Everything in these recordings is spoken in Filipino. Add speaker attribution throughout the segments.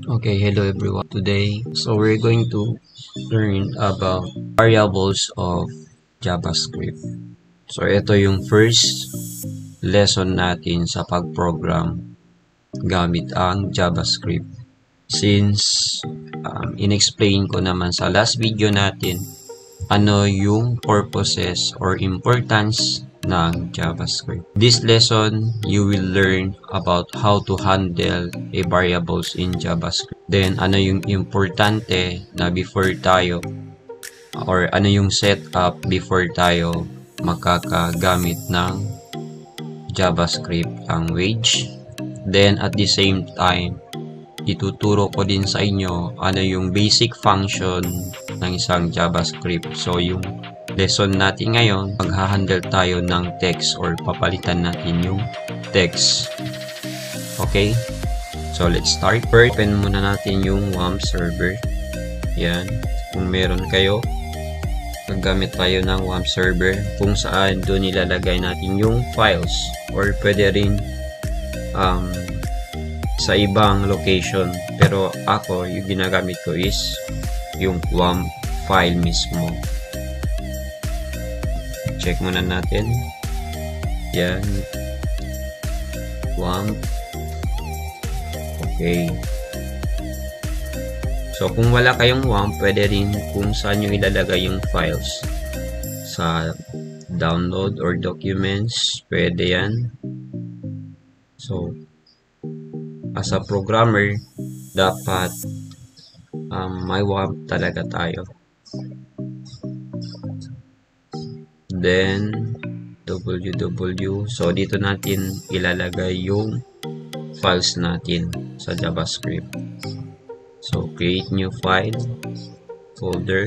Speaker 1: Okay, hello everyone. Today, we're going to learn about variables of JavaScript. So ito yung first lesson natin sa pag-program gamit ang JavaScript. Since in-explain ko naman sa last video natin ano yung purposes or importance ng JavaScript. This lesson, you will learn about how to handle a variables in JavaScript. Then, ano yung importante na before tayo or ano yung setup before tayo makakagamit ng JavaScript language. Then, at the same time, ituturo ko din sa inyo ano yung basic function ng isang JavaScript. So, yung lesson natin ngayon, maghahandle tayo ng text or papalitan natin yung text. Okay? So, let's start. First, open muna natin yung WAMP server. Yan. Kung meron kayo, maggamit tayo ng WAMP server kung saan doon nilalagay natin yung files or pwede rin sa ibang location. Pero ako, yung ginagamit ko is yung WAMP file mismo. Check muna natin. Yan. WAMP. Okay. So, kung wala kayong WAMP, pwede rin kung saan nyo ilalagay yung files. Sa download or documents, pwede yan. So, as a programmer, dapat may WAMP talaga tayo. Then, www. So, dito natin ilalagay yung files natin sa JavaScript. So, create new file, folder.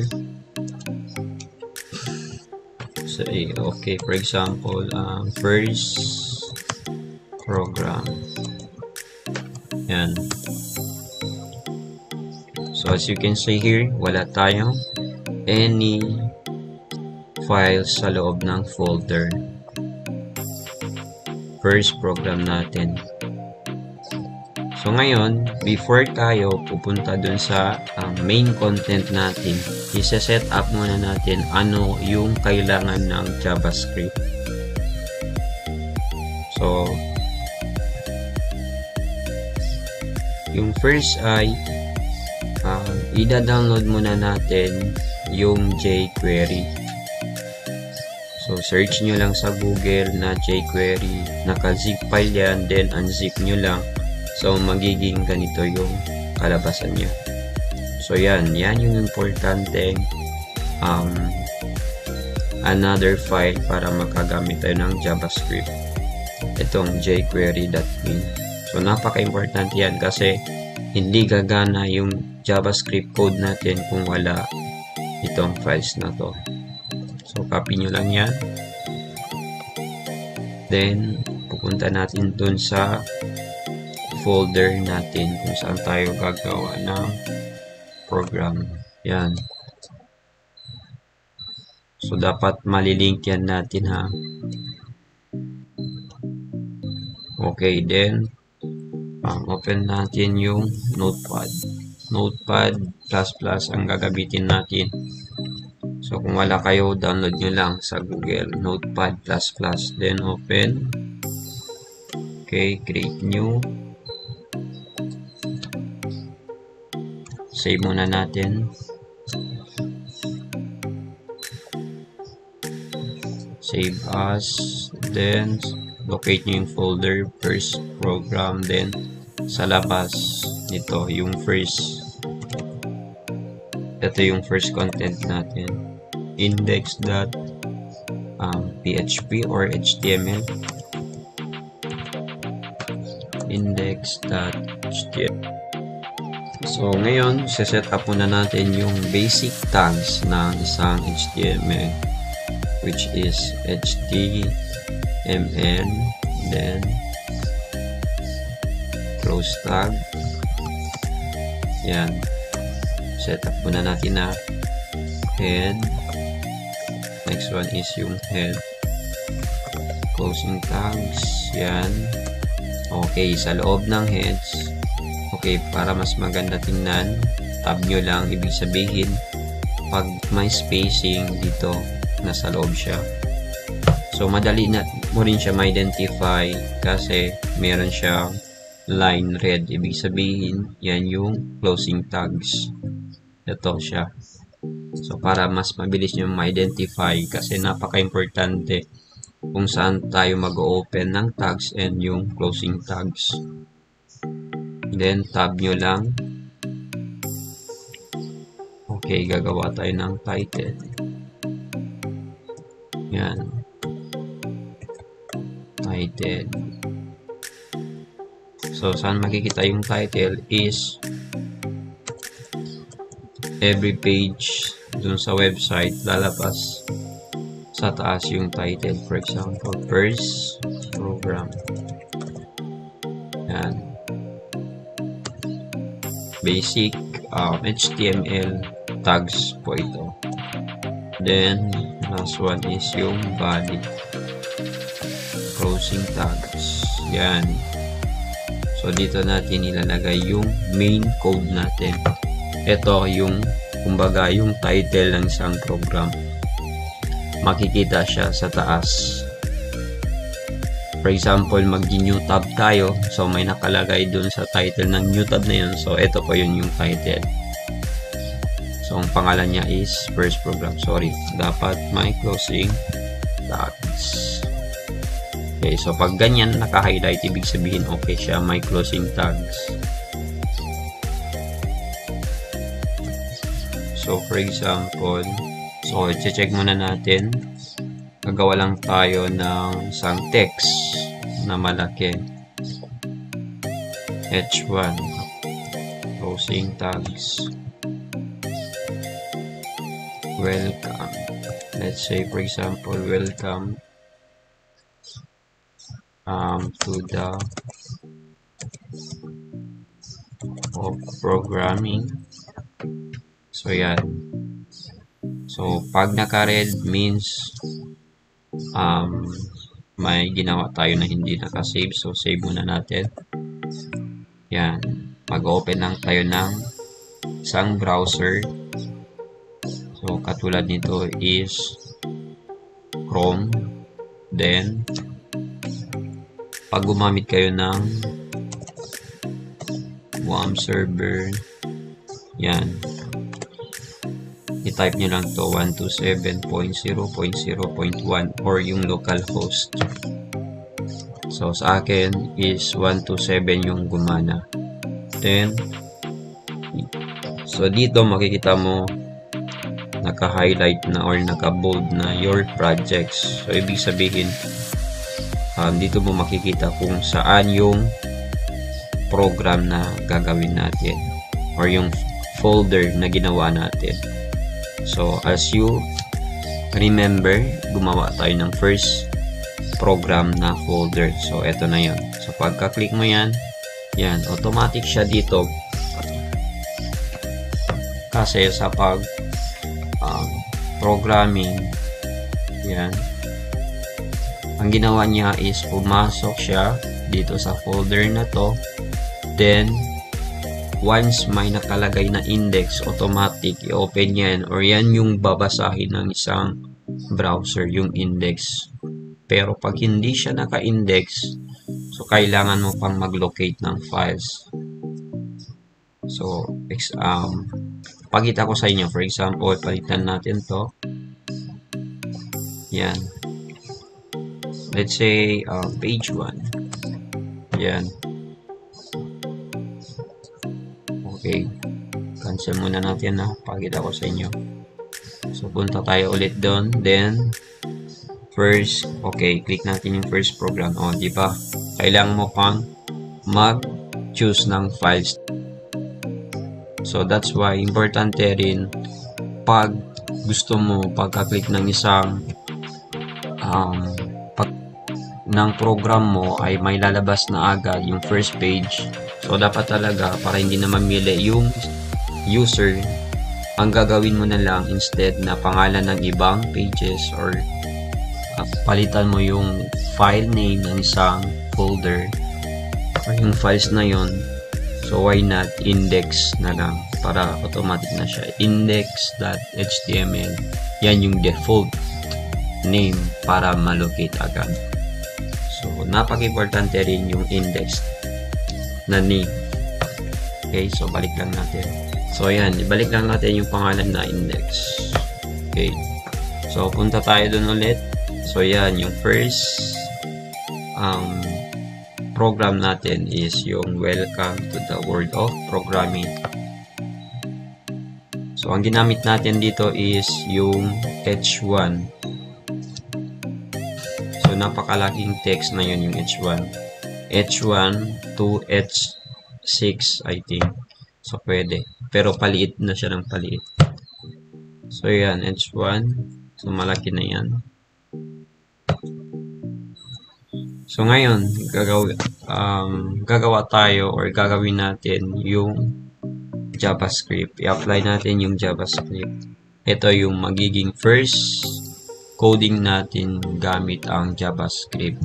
Speaker 1: So, okay, for example, first program. Yan. So, as you can see here, wala tayong any files sa loob ng folder. First program natin. So, ngayon, before tayo pupunta dun sa main content natin, isa-set up muna natin ano yung kailangan ng JavaScript. So, yung first ay ida-download muna natin yung jQuery. So, search nyo lang sa Google na jQuery. Naka-zip file yan, then unzip nyo lang. So, magiging ganito yung kalabasan niya. So, yan yung importante another file para makagamit tayo ng JavaScript. Itong jQuery.me. So, napaka-importante yan kasi hindi gagana yung JavaScript code natin kung wala itong files na to. So, copy nyo lang yan. Then, pupunta natin dun sa folder natin kung saan tayo gagawa ng program. Yan. So, dapat malilink yan natin ha. Okay, then open natin yung Notepad. Notepad++ ang gagamitin natin. So, kung wala kayo, download nyo lang sa Google. Notepad++. Then, open. Okay, create new. Save muna natin. Save as. Then, locate nyo yung folder. First program. Then, sa labas nito, yung first. Ito yung first content natin. Index.php or HTML. Index.html. So, ngayon, set up muna natin yung basic tags ng isang HTML, which is HTML, then close tag. Yan. Set up muna natin na head. Next one is yung head. Closing tags. Yan. Okay, sa loob ng heads, Okay, para mas maganda tingnan, tab nyo lang, ibig sabihin, pag may spacing dito, nasa loob siya. So, madali na mo rin siya ma-identify kasi meron siyang line red. Ibig sabihin, yan yung closing tags. Ito siya. So, para mas mabilis nyo ma-identify kasi napaka-importante kung saan tayo mag-open ng tags and yung closing tags. Then, tab nyo lang. Okay, gagawa tayo ng title. Yan. Title. So, saan makikita yung title is every page dun sa website, lalabas sa taas yung title. For example, first program. Yan. Basic HTML tags po ito. Then, last one is yung body. Closing tags. Yan. So, dito natin ilalagay yung main code natin. Ito yung, kumbaga, yung title ng isang program. Makikita siya sa taas. For example, mag-new tab tayo. So, may nakalagay dun sa title ng new tab na yun. So, ito po yun yung title. So, ang pangalan niya is first program. Sorry. Dapat may closing tags. Okay. So, pag ganyan naka-highlight, ibig sabihin okay siya. May closing tags. So, for example, so, i-check muna natin. Gagawa lang tayo ng isang text na malaki. H1. Closing tags. Welcome. Let's say, for example, welcome to the of programming. So, yan. So, pag naka-red means may ginawa tayo na hindi naka-save. So, save muna natin. Yan. Mag-open lang tayo ng isang browser. So, katulad nito is Chrome. Then, pag gumamit kayo ng WAM server, yan. I-type nyo lang to 127.0.0.1 or yung localhost. So, sa akin is 127 yung gumana. Then, so dito makikita mo naka-highlight na or naka-bold na your projects. So, ibig sabihin, dito mo makikita kung saan yung program na gagawin natin or yung folder na ginawa natin. So, as you remember, gumawa tayo ng first program na folder. So, eto na yun. So, pagka-click mo yan, yan, automatic siya dito. Kasi sa pag programming, yan, ang ginawa niya is pumasok siya dito sa folder na to. Then, once may nakalagay na index, automatic i-open yan or yan yung babasahin ng isang browser, yung index. Pero pag hindi siya naka-index, so kailangan mo pang mag-locate ng files. So, pakita ko sa inyo. For example, palitan natin to. Yan. Let's say, page 1. Yan. Okay. Cancel muna natin na. Pakita ko sa inyo. So, punta tayo ulit doon. Then, first, okay, click natin yung first program. O, di ba? Kailangan mo pang mag-choose ng files. So, that's why, importante rin pag gusto mo, pagka-click ng isang ng program mo ay may lalabas na agad yung first page. So, dapat talaga para hindi na mamili yung user, ang gagawin mo na lang instead na pangalan ng ibang pages or palitan mo yung file name ng isang folder or yung files na yon. So, So, why not index na lang para automatic na siya. Index.html. Yan yung default name para malocate agad. So, napaka-importante rin yung index na name. Okay, so balik lang natin. So, ayan, ibalik lang natin yung pangalan na index. Okay. So, punta tayo dun ulit. So, yan, yung first program natin is yung Welcome to the World of Programming. So, ang ginamit natin dito is yung H1. So, napakalaking text na yun yung H1. H1 to H6, I think. So, pwede. Pero, paliit na siya ng paliit. So, yan. H1. So, malaki na yan. So, ngayon, gagawa tayo or gagawin natin yung JavaScript. I-apply natin yung JavaScript. Ito yung magiging first coding natin gamit ang JavaScript.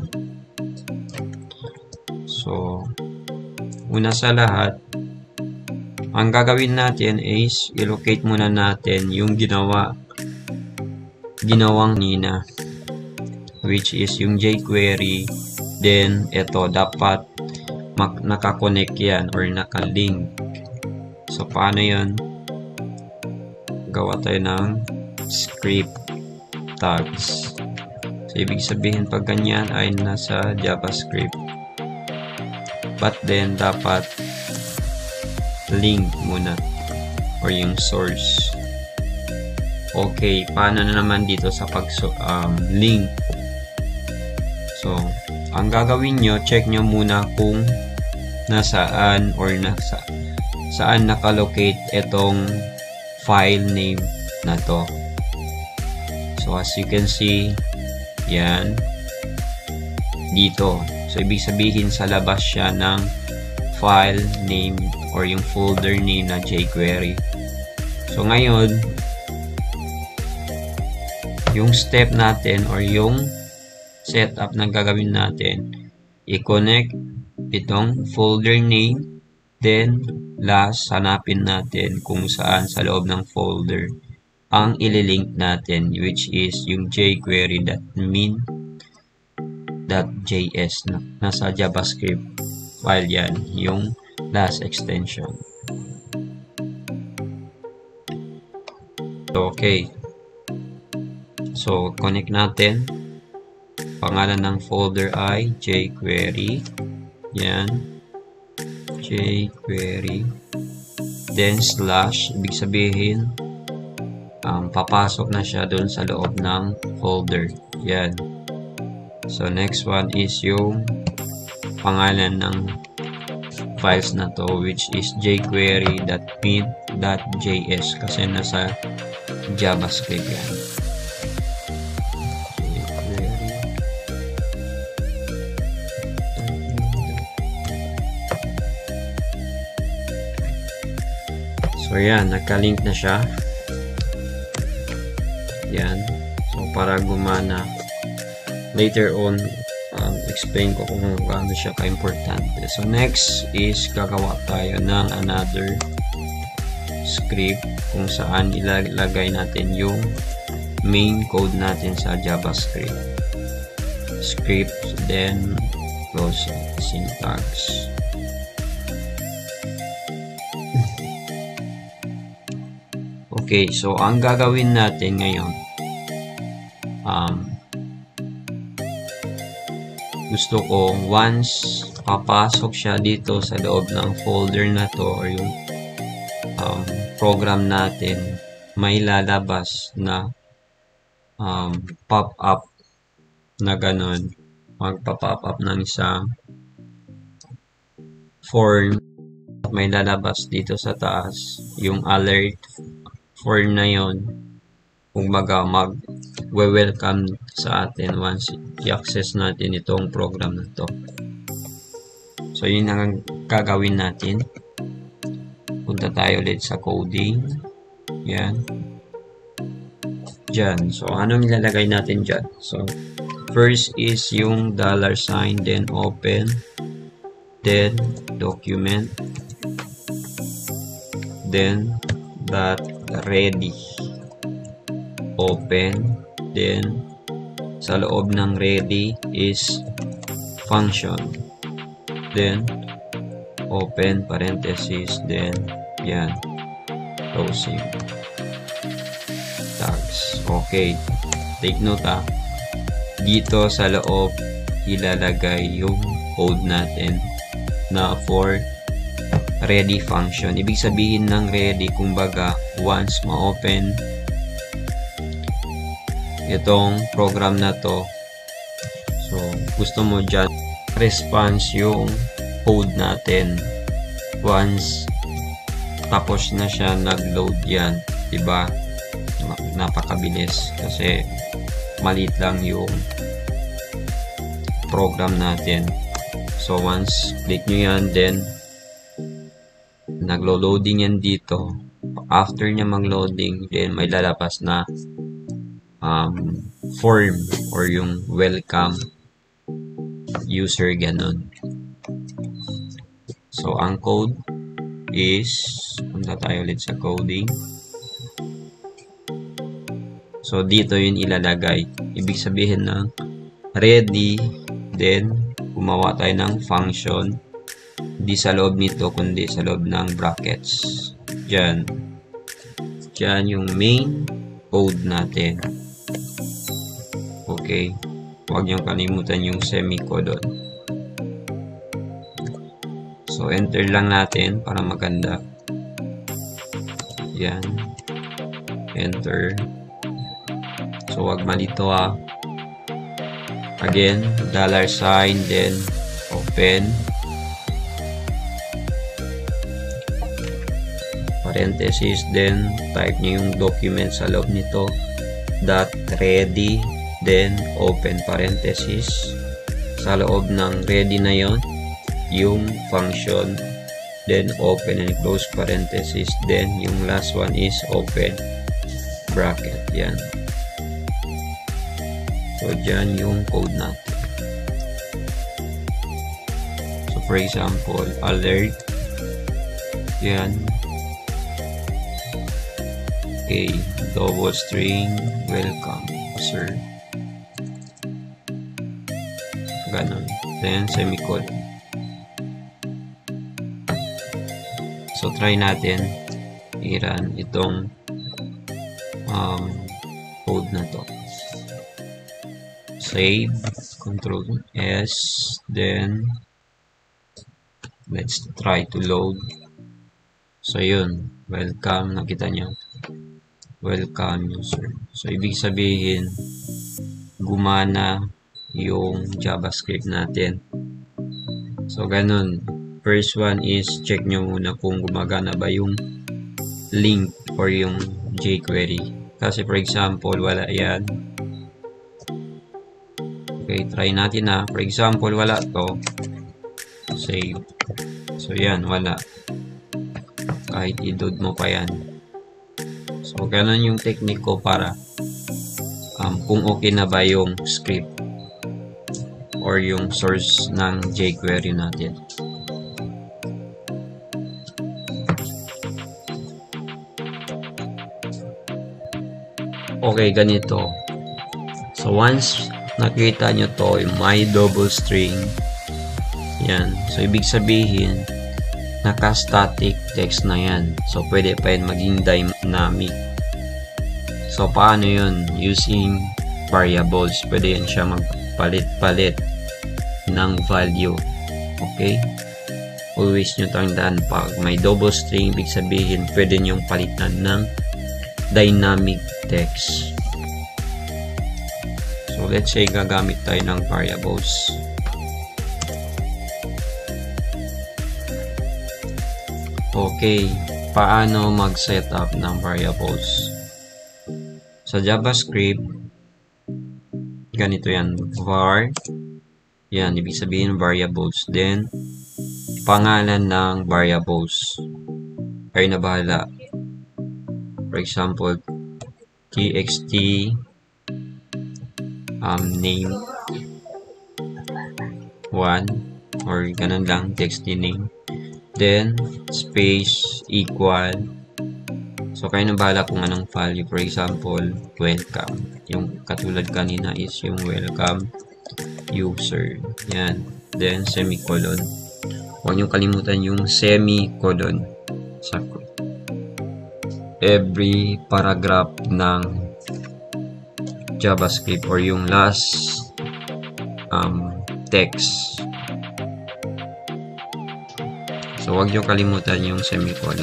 Speaker 1: So, una sa lahat, ang gagawin natin is i-locate muna natin yung ginawang Nina, which is yung jQuery. Then, ito, dapat nakakonect yan or nakalink. So, paano yun? Gawa tayo ng script tags. So, ibig sabihin, pag ganyan ay nasa JavaScript. But then, dapat link muna or yung source. Okay, paano na naman dito sa link? So, ang gagawin nyo, check nyo muna kung nasaan or saan nakalocate itong file name na to. So, as you can see, yan, dito. So, ibig sabihin sa labas siya ng file name or yung folder name na jQuery. So, ngayon, yung step natin or yung setup na gagawin natin, i-connect itong folder name, then last, hanapin natin kung saan sa loob ng folder ang ililink natin, which is yung jQuery.min.js na nasa JavaScript file yan, yung last extension. Okay. So, connect natin. Pangalan ng folder ay jQuery. Yan. jQuery. Then, slash. Ibig sabihin, papasok na siya dun sa loob ng folder. Yan. So, next one is yung pangalan ng files na to, which is jQuery.min.js kasi nasa JavaScript yan. So, yan. Nagka-link na siya. Yan. So, para gumana. Later on, explain ko kung gaano siya ka-importante. So, next is gagawa tayo ng another script kung saan ilalagay natin yung main code natin sa JavaScript. Script, then close syntax. Okay, so ang gagawin natin ngayon, gusto ko once papasok siya dito sa loob ng folder na to or yung program natin, may lalabas na pop-up na ganun. Magpa-pop up ng isang form. May lalabas dito sa taas yung alert form na yon, kumbaga mag-welcome sa atin once i-access natin itong program na to. So, yun ang gagawin natin. Punta tayo ulit sa coding. Yan. Diyan. So, anong ilalagay natin dyan? So, first is yung $, then open, then document, then dot ready, open, then sa loob ng ready is function, then open parenthesis, then yan, closing tags. Okay, take note dito sa loob ilalagay yung code natin na for ready function. Ibig sabihin ng ready, kumbaga once ma-open itong program na to, so gusto mo dyan response yung code natin once tapos na siya nag-load yan, diba? Napakabilis kasi maliit lang yung program natin. So once click nyo yan, then naglo-loading yan dito. After niya mag-loading, then may lalabas na form or yung welcome user, ganun. So ang code is, punta tayo ulit sa coding. So dito yun ilalagay. Ibig sabihin na ready, then gumawa tayo ng function, di sa loob nito kundi sa loob ng brackets. Diyan yung main code natin. Okay, huwag niyong kalimutan yung semicolon. So enter lang natin para maganda. Yan, enter. So wag malito again, $sign, then open parenthesis, then type niyo yung document sa loob nito, dot ready, then open parenthesis, sa loob ng ready na yon yung function, then open and close parenthesis, then yung last one is open bracket. Yan. So dyan yung code natin. So for example, alert, yan, okay, double string welcome sir, ganon, then semicolon. So try natin i-run itong code na to. Save, Control S, then let's try to load. So yun, welcome, nakita nyo, welcome user. So ibig sabihin gumana yung JavaScript natin. So ganun, first one is check nyo muna kung gumagana ba yung link or yung jQuery, kasi for example wala yan. Okay, try natin for example wala to, save. So yan, wala, kahit i-load mo pa yan. So ganun yung technique ko para kung okay na ba yung script or yung source ng jQuery natin. Okay, ganito. So once nakita nyo to, may double string, yan. So ibig sabihin naka-static text na yan. So pwede pa yan maging dynamic. So paano yun? Using variables, pwede yan siya magpalit-palit ng value. Okay, always nyo tandaan, pag may double string, ibig sabihin pwede nyong palitan ng dynamic text. So let's say gagamit tayo ng variables. Okay, paano mag-setup ng variables? Sa JavaScript, ganito yan, var, yan, ibig sabihin variables, then pangalan ng variables, kayo na bahala. For example, txt name 1, or ganun lang, txt name, then space equal. So, kayo na bahala kung anong value. For example, welcome. Yung katulad kanina is yung welcome user. Yan. Then, semicolon. Huwag niyong kalimutan yung semicolon sa every paragraph ng JavaScript or yung last text. So, huwag niyong kalimutan yung semicolon.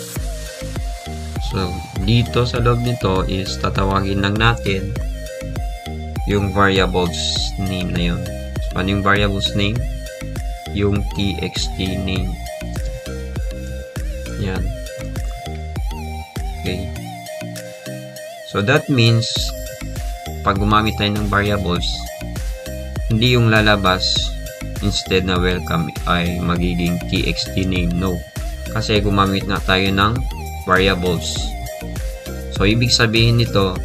Speaker 1: So, dito sa loob nito is tatawagin lang natin yung variables name na yun. So, ano yung variables name? Yung txt name. Yan. Okay. So, that means pag gumamit tayo ng variables, hindi yung lalabas instead na welcome ay magiging txt name. No. Kasi gumamit nga tayo ng variables. So, ibig sabihin nito,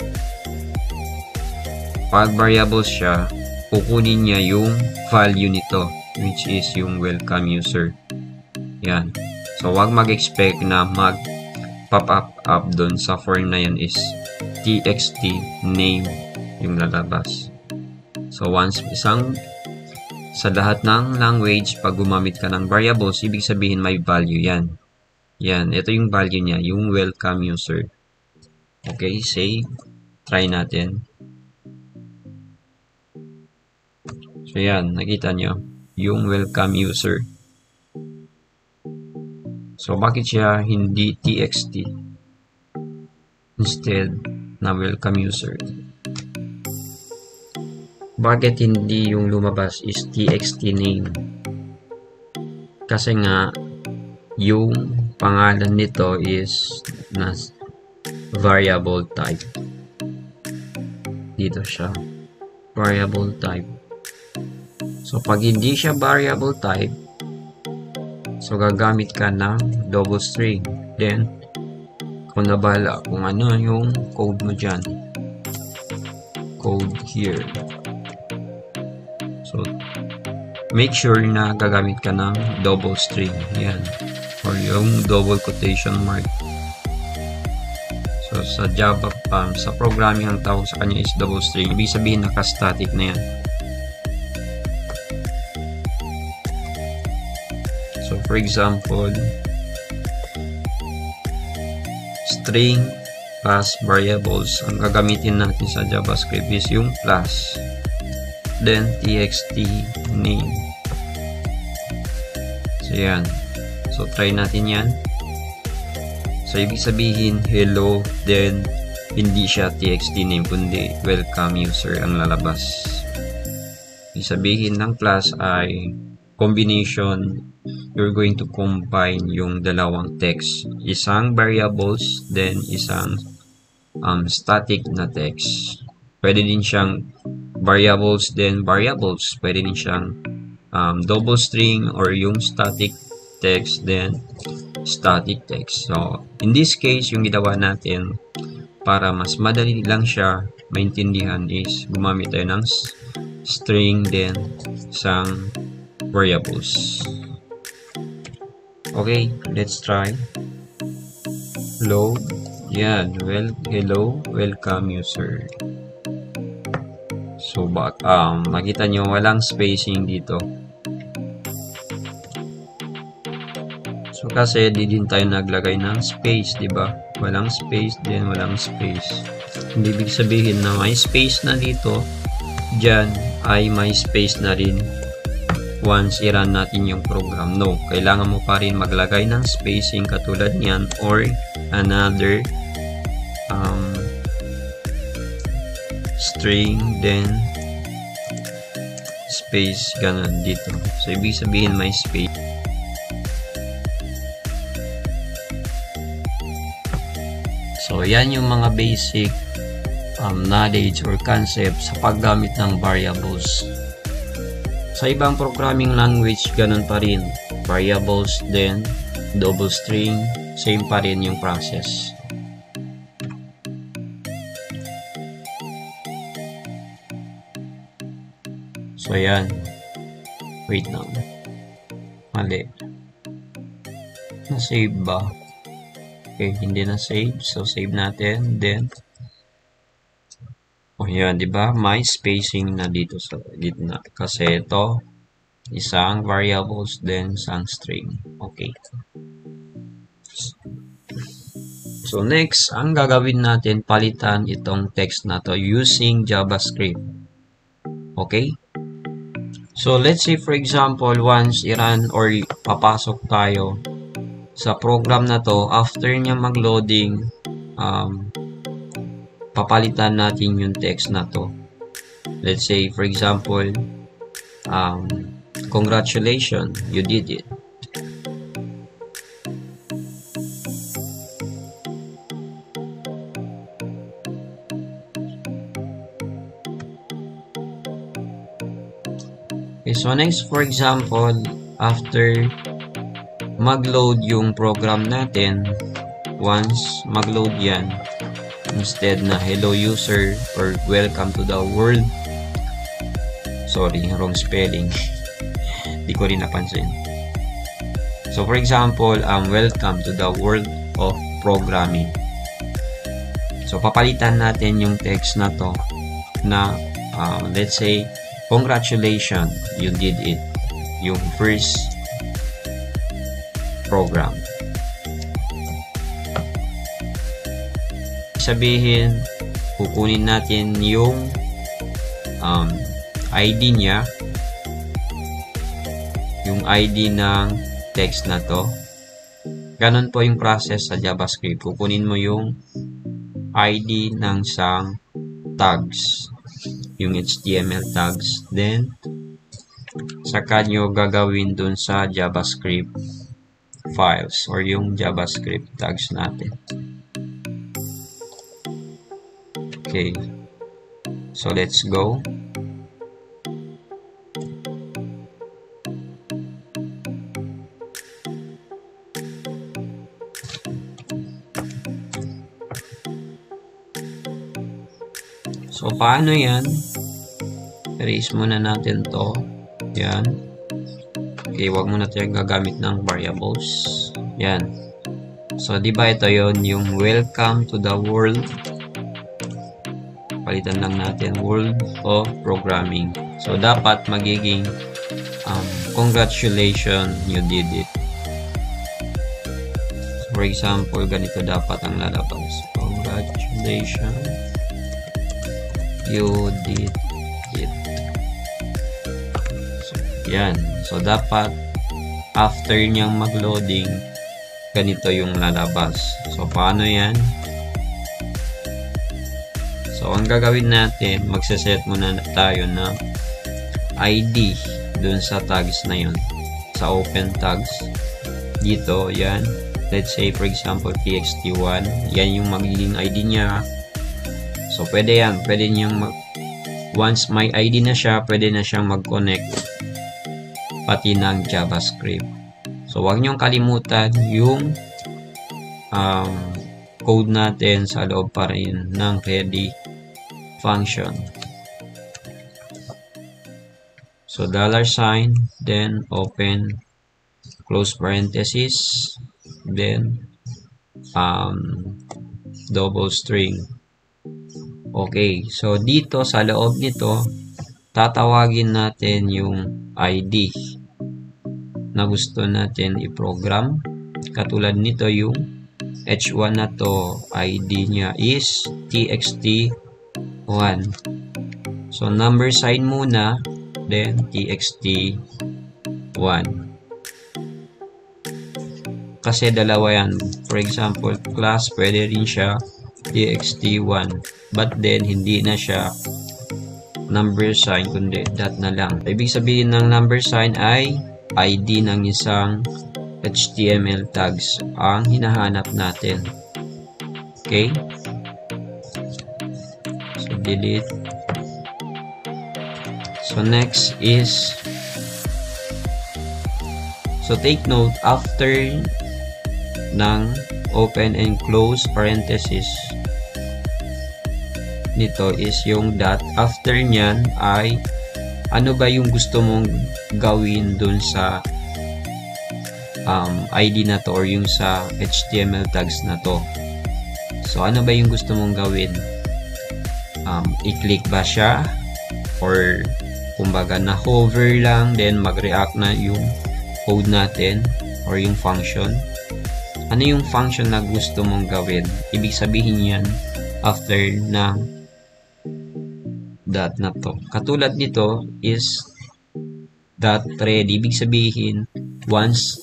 Speaker 1: pag variables siya, kukunin niya yung value nito, which is yung welcome user. Yan. So, wag mag-expect na mag-pop up doon sa form na yan is txt name yung lalabas. So, once sa lahat ng language, pag gumamit ka ng variables, ibig sabihin may value yan. Yan, ito yung value niya, yung welcome user. Okay, save. Try natin. So, yan, nakita nyo, yung welcome user. So, bakit siya hindi txt? Instead na welcome user. Bakit hindi yung lumabas is txt name? Kasi nga, yung pangalan nito is na variable type. Dito siya. Variable type. So, pag hindi siya variable type, so, gagamit ka ng double string. Then, kung nabala kung ano yung code mo dyan. Code here. So, make sure na gagamit ka ng double string. Yan. Or yung double quotation mark. So, sa Java, sa programming, ang tawag sa kanya is double string. Ibig sabihin, naka-static na yan. So, for example, string plus variables. Ang gagamitin natin sa JavaScript is yung plus. Then, txt name. So, yan. So, try natin yan. So, ibig sabihin, hello, then, hindi siya txt name, kundi welcome user ang lalabas. Ibig sabihin ng plus ay combination, you're going to combine yung dalawang text. Isang variables, then isang static na text. Pwede din siyang variables, then variables. Pwede din siyang double string or yung static text, then static text. So, in this case, yung ginawa natin para mas madali lang siya maintindihan is gumamit tayo ng string, then isang variables. Okay, let's try. Load. Yan. Well, hello, welcome user. So, makita nyo, walang spacing dito. So, kasi di din tayo naglagay ng space, di ba? Walang space, then walang space. Hindi ibig sabihin na may space na dito, dyan ay may space na rin once i-run natin yung program. No, kailangan mo pa rin maglagay ng spacing katulad niyan or another string, then space, ganun dito. So, ibig sabihin may space. So, yan yung mga basic knowledge or concept sa paggamit ng variables. Sa ibang programming language, ganun pa rin. Variables, then double string, same pa rin yung process. So, yan. Wait lang. Mali. Na-save ba? Okay, hindi na-save. So, save natin. Then, yan, di ba? May spacing na dito sa gitna. Kasi ito, isang variables, then isang string. Okay. So, next, ang gagawin natin, palitan itong text na to using JavaScript. Okay? So, let's say, for example, once i-run or papasok tayo sa program na to, after niya mag-loading, papalitan natin yung text na to. Let's say, for example, congratulations, you did it. Okay, so next, for example, after mag-load yung program natin, once mag-load yan, instead na hello user or welcome to the world, sorry, wrong spelling, di ko rin napansin. So for example, welcome to the world of programming. So papalitan natin yung text na to na let's say, congratulations, you did it. Yung first program. Sabihin, kukunin natin yung ID niya, yung ID ng text na to. Ganon po yung process sa JavaScript. Kukunin mo yung ID ng isang tags, yung HTML tags, then saka nyo gagawin dun sa JavaScript files or yung JavaScript tags natin. Okay, so let's go. So, paano yan? Erase muna natin to. Yan. Okay, wag muna tayong gagamit ng variables. Yan. So, di ba ito yon yung welcome to the world. Palitan lang natin world of programming. So, dapat magiging congratulations, you did it. So, for example, ganito dapat ang lalabas. Congratulations, you did it. So, yan. So, dapat after niyang mag-loading, ganito yung lalabas. So, paano yan? So, ang gagawin natin, magsaset muna tayo ng ID dun sa tags na yun. Sa open tags. Dito, yan. Let's say, for example, txt1. Yan yung magiging ID niya. So, pwede yan. Pwede niyang once may ID na siya, pwede na siyang mag-connect pati ng JavaScript. So, huwag niyong kalimutan yung code natin sa loob pa rin ng ready function. So, $sign, then open, close parenthesis, then double string. Okay, so dito sa loob nito, tatawagin natin yung ID na gusto natin i-program. Katulad nito yung H1 na to, ID niya is txt1. So, number sign muna, then txt1. Kasi dalawa yan. For example, class, pwede rin siya txt1. But then, hindi na siya number sign, kundi dot na lang. Ibig sabihin ng number sign ay ID ng isang HTML tags ang hinahanap natin. Okay? So, delete. So, next is, so take note, after ng open and close parenthesis nito is yung dot. After nyan ay ano ba yung gusto mong gawin dun sa ID na to or yung sa HTML tags na to. So, ano ba yung gusto mong gawin? I-click ba siya? Or, kumbaga, na-hover lang, then mag-react na yung code natin or yung function. Ano yung function na gusto mong gawin? Ibig sabihin yan after ng dot na to. Katulad nito is dot ready. Ibig sabihin, once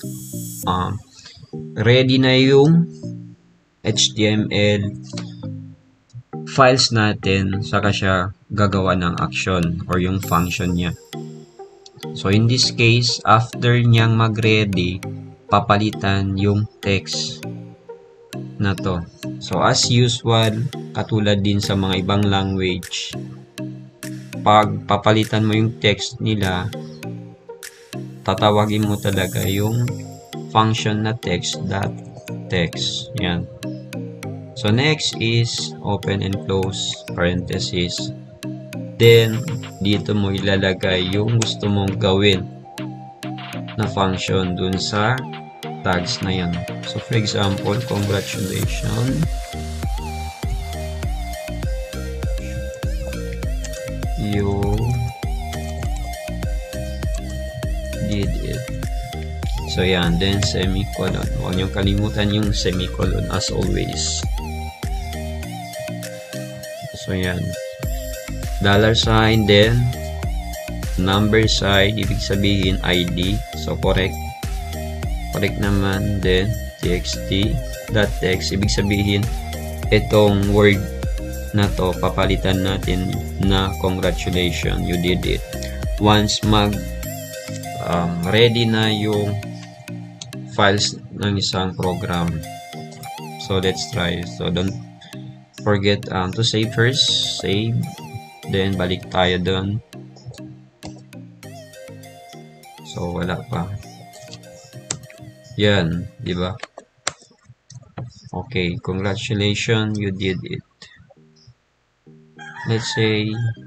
Speaker 1: ready na yung HTML files natin, saka siya gagawa ng action or yung function niya. So, in this case, after niyang mag-ready, papalitan yung text na to. So, as usual, katulad din sa mga ibang language, pag papalitan mo yung text nila, tatawagin mo talaga yung function na text.text. Yan. So, next is open and close parenthesis. Then, dito mo ilalagay yung gusto mong gawin na function dun sa tags na yan. So, for example, congratulations. You did it. So, yan. Then, semicolon. Huwag niyong kalimutan yung semicolon as always. So, yan. $sign, then number sign, ibig sabihin ID. So, correct. Correct naman. Then, txt.text, ibig sabihin itong word na to, papalitan natin na congratulations, you did it. Once ready na yung files ng isang program. So, let's try. So, don't forget to save first. Save. Then, balik tayo doon. So, wala pa. Yan. Diba? Okay. Congratulations. You did it. Let's say,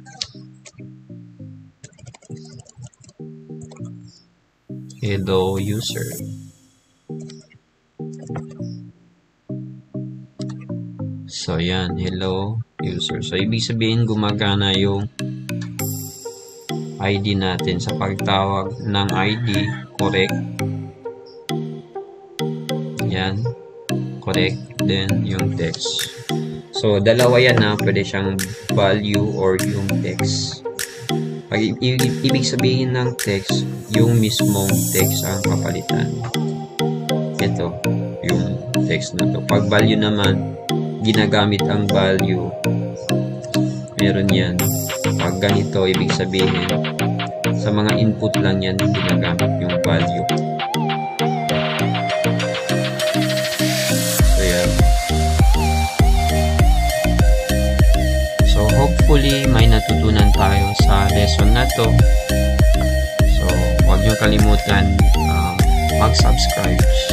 Speaker 1: hello, user. So, yan. Hello, user. So, ibig sabihin, gumagana yung ID natin sa pagtawag ng ID. Correct. Yan. Correct. Then, yung text. So, dalawa yan na. Pwede siyang value or yung text. Pag ibig sabihin ng text, yung mismong text ang papalitan. Ito. Yung text na to. Pag value naman, ginagamit ang value. Meron yan. Pag ganito, ibig sabihin, sa mga input lang yan, ginagamit yung value. So, yan. So, hopefully, may natutunan tayo sa lesson na to. So, huwag nyo kalimutan mag-subscribe.